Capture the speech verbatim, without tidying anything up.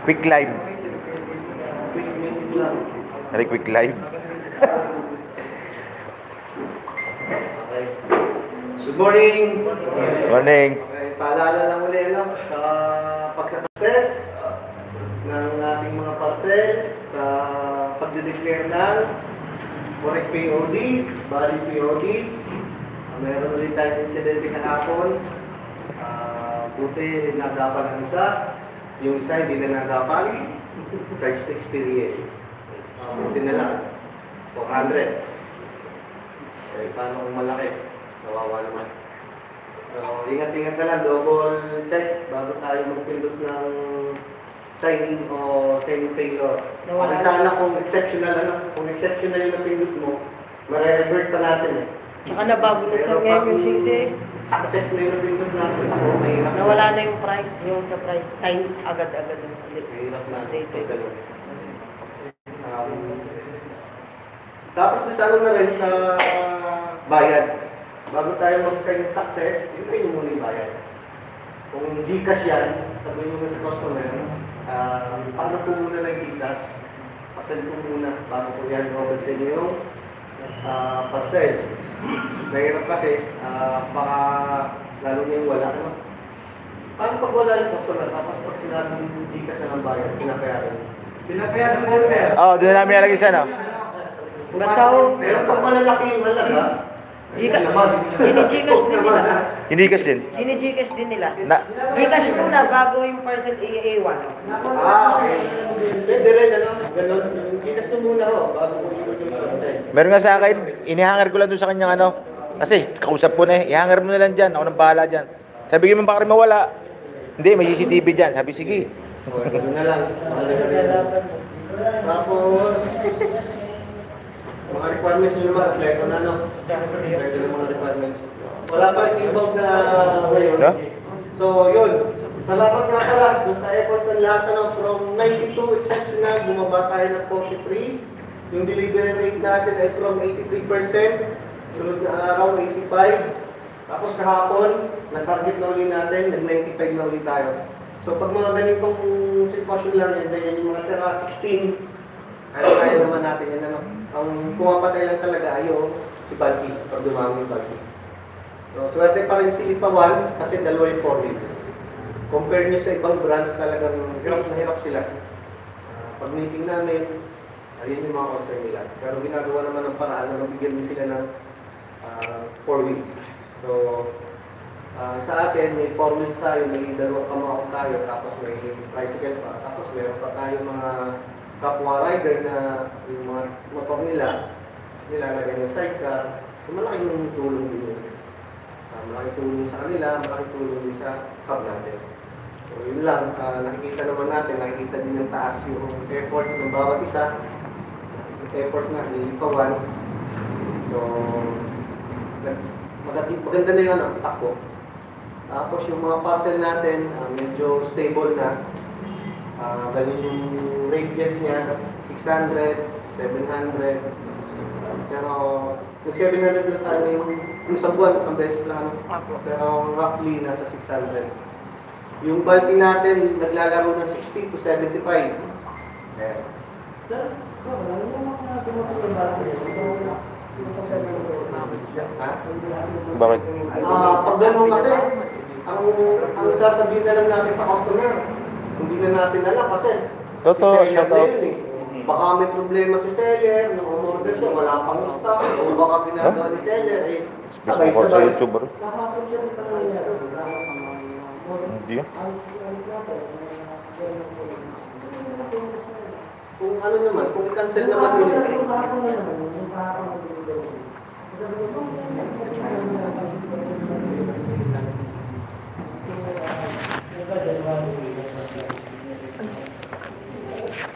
Quick live. Quick meeting lang. Very quick live. Okay. Good morning. Morning. Okay, paalala lang ulit no, sa pagsa-success ng ating mga parcel sa pagde-declare ng correct P O D, valid P O D. Uh, meron ulit tayong insidente kahapon. Uh, buti nagapan ang isa. Yung isa hindi na nagapan. Charge to experience. Uh, buti na lang. four hundred. Eh, paano kung malaki? Nawawa naman. So, ingat-ingat na lang. Double check bago tayo magpindot ng sign-in o sign failure. Okay, sana kung exceptional, ano, kung exceptional yung napindot mo, mare-revert pa natin eh. Tsaka nabago na sa ngayon yung sisi. Success na yung napindot natin. Ako, mahirap. Nawala na yung price, yung sa price. Sign agad-agad. Mahirap na. Pagdalo. Um, tapos sa ano na rin sa bayad. Bago tayo mag-sign success, yun rin yung muna yung bayad. Kung Gcash yan, sabihin mo na sa customer, uh, paano po muna ng Gcash? Pasal po muna bago po yan over sa inyo yung uh, parcel. Mahirap kasi, uh, baka lalo niya yung wala. Ano? Paano pag wala yung customer, tapos pag sinabing Gcash na ng bayad, pinapayaran? Pinapayaran po, sir. Oo, oh, doon na namin nalagay siya, no? Basta ho. Meron pag malalaki yung halaga, Gini-Gcash din nila. Gcash din. Gini-Gcash din nila. Na, Gcash muna bago yung parcel i-iwan. Ah, okay. Pwede rin, ano, gano'n. Gcash na muna ho, bago ko ikot yung parcel. meron nga sa akin, inihanger ko lang doon sa kanyang ano. Kasi kausap ko na eh, ihanger mo na lang dyan, ako nang bahala dyan. Sabi ko mo baka rin mawala. Hindi, may C C T V dyan. Sabi, sige. Gano'n na lang. Tapos, mga requirements nyo naman, apply ko na, no? Apply ko ng mga requirements. Wala pa rin involved na ngayon. Yeah? So, yun. Salamat nga pala doon sa effort ng lahat, ano, from ninety-two exceptional, bumaba tayo ng forty-three. Yung delivery rate natin ay from eighty-three percent. Sunod na araw, eighty-five. Tapos kahapon, na-target na ulit natin, nag-ninety-five na ulit tayo. So, pag mga ganitong sitwasyon lang yan, ganyan yung mga tira, sixteen, kaya naman natin yan, ano. Ang pumapatay lang talaga ayo si Balki, pag dumami yung Balki. So, swerte pa rin si Lipawan kasi dalawa yung four weeks. Compare nyo sa ibang brands, talagang hirap na hirap sila. Uh, pag meeting namin, ayun yung mga concern nila. Pero ginagawa naman ng paraan na mabigyan din sila ng uh, four weeks. So, uh, sa atin, may four weeks tayo, may dalawang kamao tayo, tapos may tricycle pa, tapos meron pa tayo mga kapwa rider na yung mga motor nila, nilalagay ng sidecar. So, malaking tulong din yun. Uh, malaking tulong sa kanila, malaking tulong din sa hub natin. So, yun lang. Uh, nakikita naman natin, nakikita din ng taas yung effort ng bawat isa. Yung effort na, nilipawan. So, maganda na yung ano, takbo. Tapos yung mga parcel natin, uh, medyo stable na. Uh, ganun yung radius niya, six hundred, seven hundred. Uh, pero, yung seven hundred lang tayo yung, yung sa buwan, isang beses lang. Pero roughly, nasa six hundred. Yung bulky natin, naglalaro ng sixty to seventy-five. Ayan. Ha? Bakit? Uh, pag ganun kasi, ang, ang sasabihin na lang natin sa customer, hindi na natin alam kasi Totoo, si seller shout na out. yun eh. Baka may problema si seller, nag-order siya, wala pang stock, o baka ginagawa ni seller eh. Space mo sa YouTube, bro. Nakakapag siya sa kanila. Hindi yan. Kung ano naman, kung i-cancel naman yun eh.